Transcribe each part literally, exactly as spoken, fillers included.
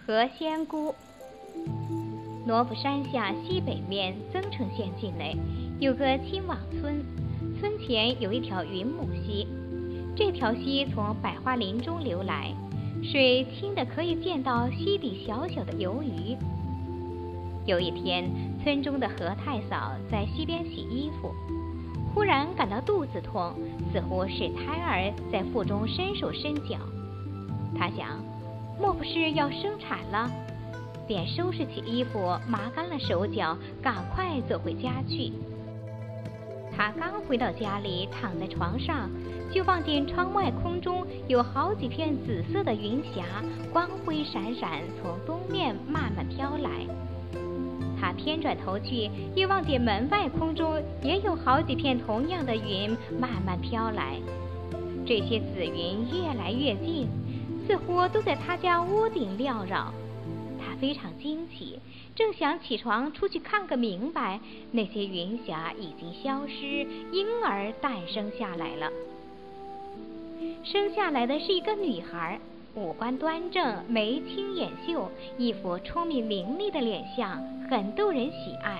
何仙姑。罗浮山下西北面增城县境内有个青网村，村前有一条云母溪，这条溪从百花林中流来，水清的可以见到溪底小小的游鱼。有一天，村中的何太嫂在溪边洗衣服，忽然感到肚子痛，似乎是胎儿在腹中伸手伸脚。她想，莫不是要生产了？便收拾起衣服，麻干了手脚，赶快走回家去。她刚回到家里，躺在床上，就望见窗外空中有好几片紫色的云霞，光辉闪闪，从东面慢慢飘来。他偏转头去，又望见门外空中也有好几片同样的云慢慢飘来。这些紫云越来越近，似乎都在他家屋顶缭绕。他非常惊奇，正想起床出去看个明白，那些云霞已经消失，婴儿诞生下来了。生下来的是一个女孩，五官端正，眉清眼秀，一副聪明伶俐的脸相，很逗人喜爱。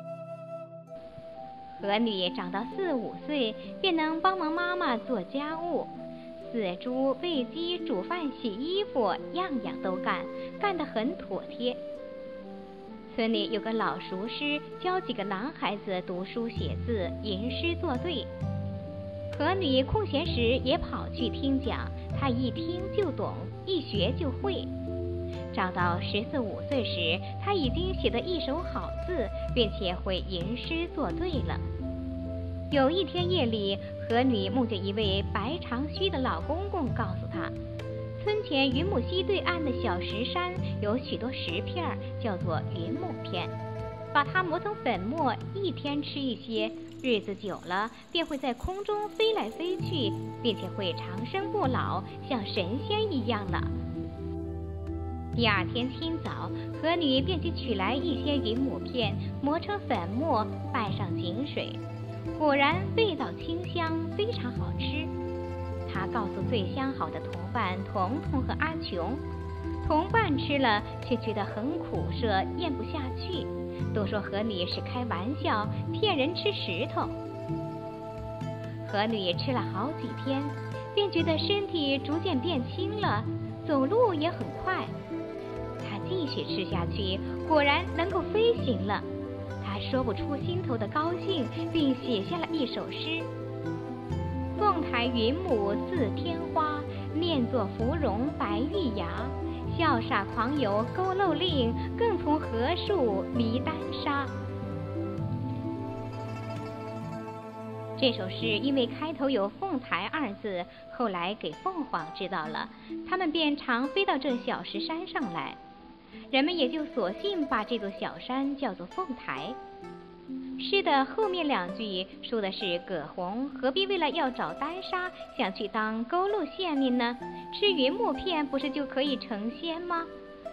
何女长到四五岁，便能帮忙妈妈做家务，饲猪、喂鸡、煮饭、洗衣服，样样都干，干得很妥帖。村里有个老熟师，教几个男孩子读书写字，吟诗作对。何女空闲时也跑去听讲，她一听就懂，一学就会。长到十四五岁时，她已经写得一手好字，并且会吟诗作对了。有一天夜里，何女梦见一位白长须的老公公告诉她，村前云母溪对岸的小石山有许多石片，叫做云母片，把它磨成粉末，一天吃一些，日子久了便会在空中飞来飞去，并且会长生不老，像神仙一样了。第二天清早，何女便去取来一些云母片，磨成粉末，拌上井水，果然味道清香，非常好吃。她告诉最相好的同伴彤彤和阿琼，同伴吃了却觉得很苦涩，咽不下去，都说何女是开玩笑，骗人吃石头。何女吃了好几天，便觉得身体逐渐变轻了，走路也很快。她继续吃下去，果然能够飞行了。她说不出心头的高兴，并写下了一首诗：凤台云母似天花，念作芙蓉白玉牙。笑煞狂游勾漏令，更从何处迷丹砂。这首诗因为开头有凤台二字，后来给凤凰知道了，他们便常飞到这小石山上来，人们也就索性把这座小山叫做凤台。诗的后面两句说的是葛洪何必为了要找丹砂想去当勾漏县令呢？吃云母片不是就可以成仙吗？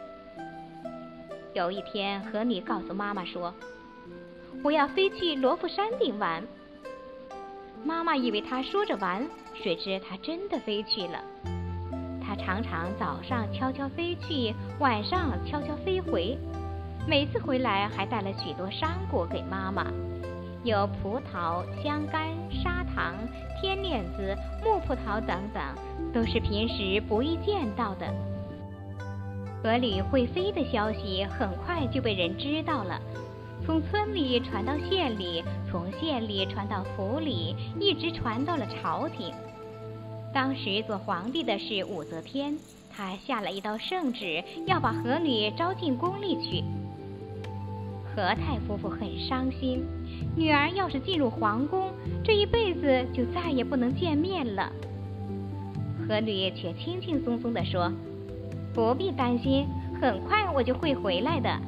有一天，何女告诉妈妈说，我要飞去罗浮山顶玩。妈妈以为她说着玩，谁知她真的飞去了。她常常早上悄悄飞去，晚上悄悄飞回，每次回来还带了许多山果给妈妈，有葡萄、香干、砂糖、天链子、木葡萄等等，都是平时不易见到的。何女会飞的消息很快就被人知道了，从村里传到县里，从县里传到府里，一直传到了朝廷。当时做皇帝的是武则天，他下了一道圣旨，要把何女招进宫里去。何太夫妇很伤心，女儿要是进入皇宫，这一辈子就再也不能见面了。何女却轻轻松松地说，不必担心，很快我就会回来的。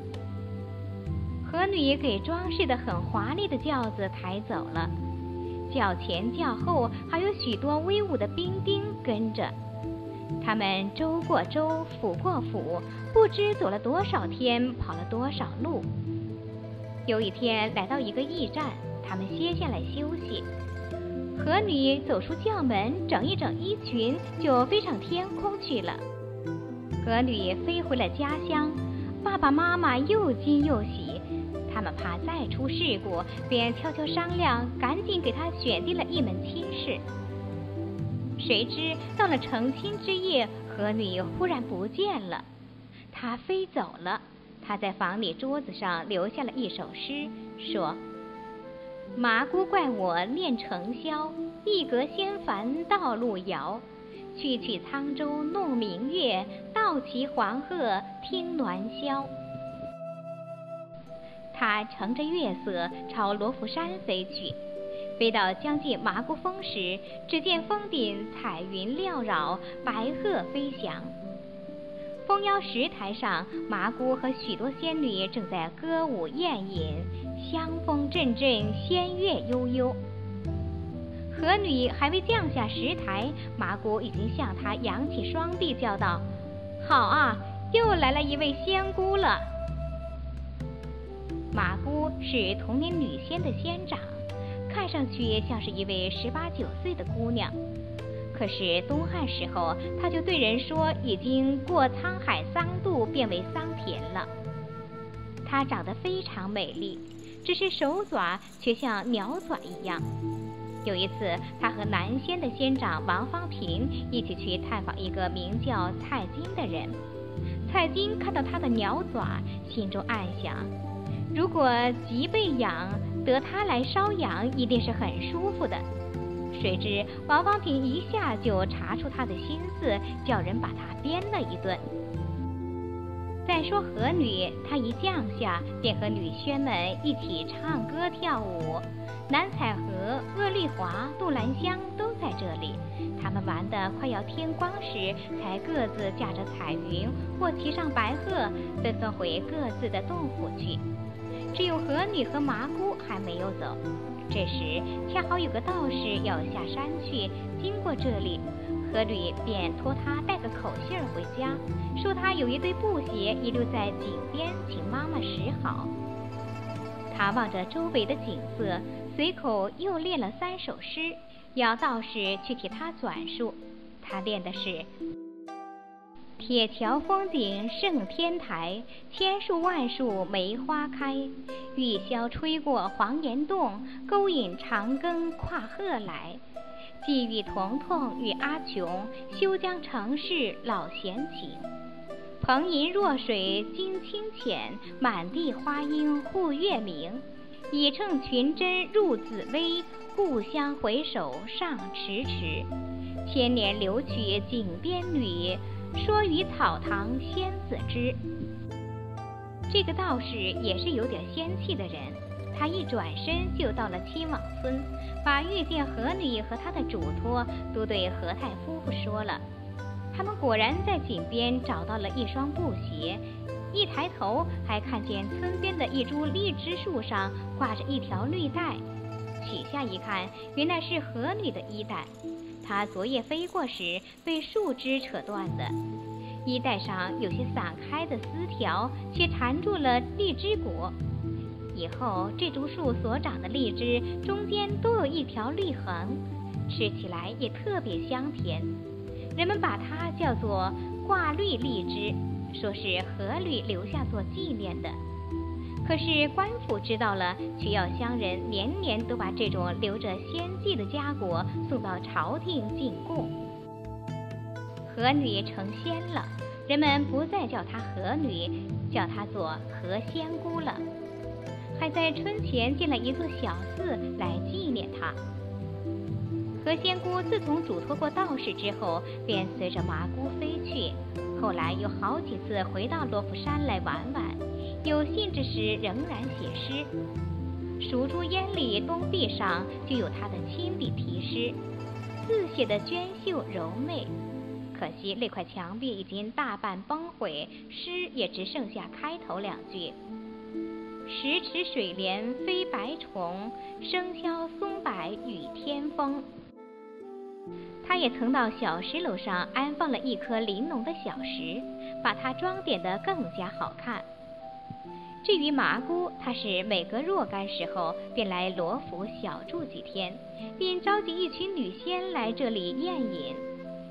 何女给装饰得很华丽的轿子抬走了，轿前轿后还有许多威武的兵丁跟着，他们州过州，府过府，不知走了多少天，跑了多少路。有一天来到一个驿站，他们歇下来休息。何女走出轿门，整一整衣裙，就飞上天空去了。 河女飞回了家乡，爸爸妈妈又惊又喜，他们怕再出事故，便悄悄商量，赶紧给她选定了一门亲事。谁知到了成亲之夜，河女忽然不见了，她飞走了。她在房里桌子上留下了一首诗，说：麻姑怪我念成宵，一阁仙幡道路遥。去去沧州弄明月，倒骑黄鹤听鸾箫。他乘着月色朝罗浮山飞去，飞到将近麻姑峰时，只见峰顶彩云缭绕，白鹤飞翔。峰腰石台上，麻姑和许多仙女正在歌舞宴饮，香风阵阵，仙乐悠悠。河女还未降下石台，麻姑已经向她扬起双臂，叫道：好啊，又来了一位仙姑了。麻姑是同年女仙的仙长，看上去像是一位十八九岁的姑娘。可是东汉时候，她就对人说已经过沧海桑渡，变为桑田了。她长得非常美丽，只是手爪却像鸟爪一样。有一次，她和南仙的仙长王方平一起去探访一个名叫蔡京的人。蔡京看到她的鸟爪，心中暗想，如果脊背痒，得她来搔痒，一定是很舒服的。谁知王方平一下就查出他的心思，叫人把他鞭了一顿。再说河女，她一降下，便和女仙们一起唱歌跳舞。南彩河、鄂丽华、杜兰香都在这里。他们玩得快要天光时，才各自驾着彩云或骑上白鹤，纷纷回各自的洞府去。只有河女和麻姑还没有走。这时恰好有个道士要下山去，经过这里，河女便托他带个口信儿回家，说他有一对布鞋遗留在井边，请妈妈拾好。他望着周围的景色，随口又练了三首诗，要道士去替他转述。他练的是：铁桥峰顶胜天台，千树万树梅花开。玉箫吹过黄岩洞，勾引长庚跨鹤来。寄与彤彤与阿琼，休将成事老闲情。蓬银若水晶清浅，满地花英护月明。已乘群珍入紫薇，故乡回首上迟迟。千年留取井边女，说与草堂仙子知。这个道士也是有点仙气的人，他一转身就到了亲王村，把遇见河女和他的嘱托都对何太夫妇说了。他们果然在井边找到了一双布鞋，一抬头还看见村边的一株荔枝树上挂着一条绿带，取下一看，原来是河女的衣带。她昨夜飞过时被树枝扯断的，衣带上有些散开的丝条，却缠住了荔枝果。以后这株树所长的荔枝中间都有一条绿痕，吃起来也特别香甜。人们把它叫做挂绿荔枝，说是河女留下做纪念的。可是官府知道了，却要乡人年年都把这种留着仙迹的佳果送到朝廷进贡。河女成仙了，人们不再叫她河女，叫她做河仙姑了，还在村前建了一座小寺来纪念她。河仙姑自从嘱托过道士之后，便随着麻姑飞去，后来有好几次回到罗浮山来玩玩，有兴致时仍然写诗。蜀珠烟里东壁上就有她的亲笔题诗，字写的娟秀柔媚。可惜那块墙壁已经大半崩毁，诗也只剩下开头两句：十尺水帘飞白虫，生肖松柏与天风。他也曾到小石楼上安放了一颗玲珑的小石，把它装点得更加好看。至于麻姑，她是每隔若干时候便来罗浮小住几天，并召集一群女仙来这里宴饮。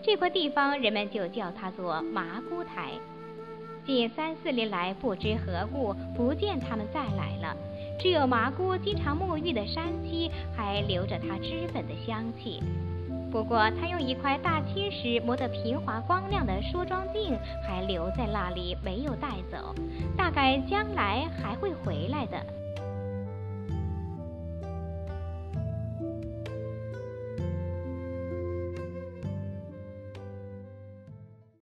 这块地方人们就叫它做麻姑台。近三四年来，不知何故不见他们再来了，只有麻姑经常沐浴的山溪还留着它脂粉的香气。不过他用一块大青石磨得平滑光亮的梳妆镜还留在那里，没有带走，大概将来还会回来的。